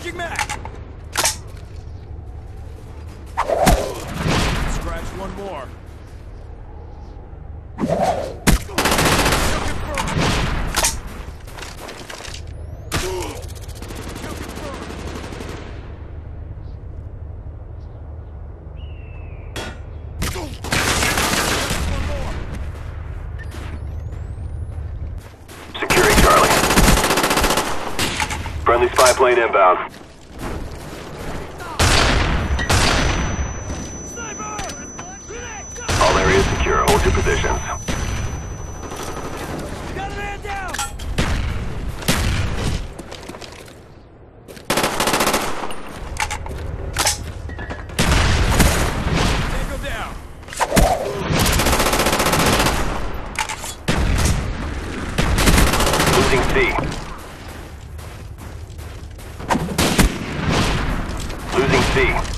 Changing mag! Scratch one more. Securing Charlie. Friendly spy plane inbound. All areas secure. Hold your positions. Got a man down! Tango down! Losing C. Losing C.